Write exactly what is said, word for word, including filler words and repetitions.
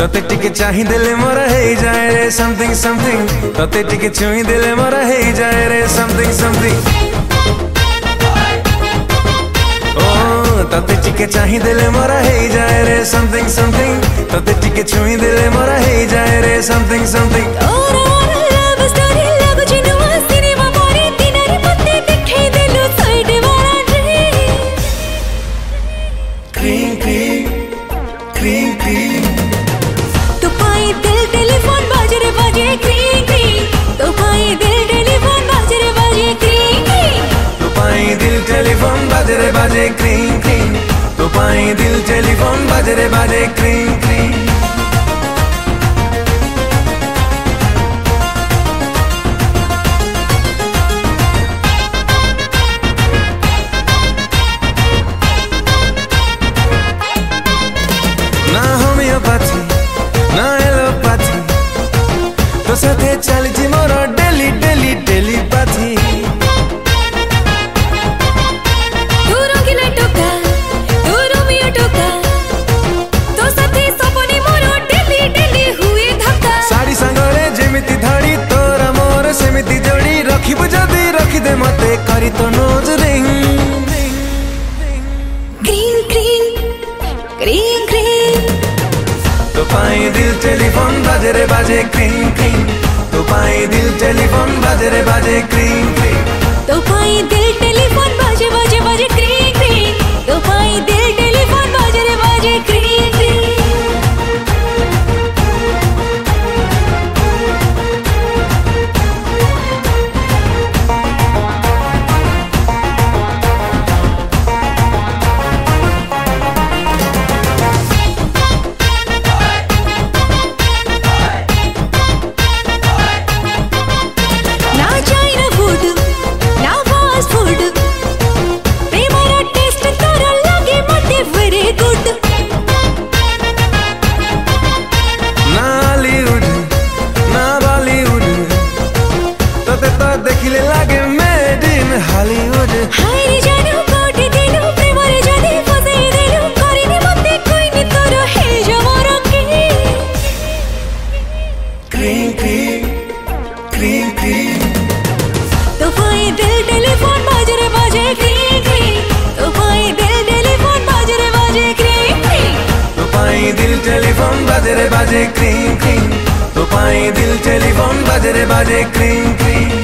तोते टिके चाहि देले मोर हे जाए रे समथिंग समथिंग तोते टिके छुई देले मोर हे जाए रे समथिंग समथिंग ओ तोते टिके चाहि देले मोर हे जाए रे समथिंग समथिंग तोते टिके छुई देले मोर हे जाए रे समथिंग समथिंग टेलीफोन बाजे रे बाजे क्रीं क्रीं तो पाई दिल टेलीफोन बाजे रे बाजे क्रीं क्रीं ना होमियोपैथी ना एलोपैथी तो साथे चलची मोर डेली डेली डेली पाथी मते करी तो nose ring green green green green तो पाई दिल टेलीफोन बाजे रे बाजे क्रीं क्रीं तो पाई दिल टेलीफोन बाजे रे बाजे क्रीं क्रीं तो पाई दिल टेलीफोन बाजे बाजे बाजे क्रीं क्रीं तो पाई दिल टेलीफोन बाजे रे बाजे क्रीं क्रीं देखिले लागे मेड इन हॉलीवुड हाय रे जानू कोटी दिलु प्रेम रे जदी फसे दिलु करिनी मते कोई नि तोर हे जमर के क्रीं क्रीं क्रीं क्रीं तो पाई दिल टेलीफोन बाजे रे बाजे क्रीं क्रीं तो पाई दिल टेलीफोन बाजे रे बाजे क्रीं क्रीं तो पाई दिल टेलीफोन बाजे रे बाजे क्रीं क्रीं तो पाई दिल टेलीफोन बाजे रे बाजे क्रीं क्रीं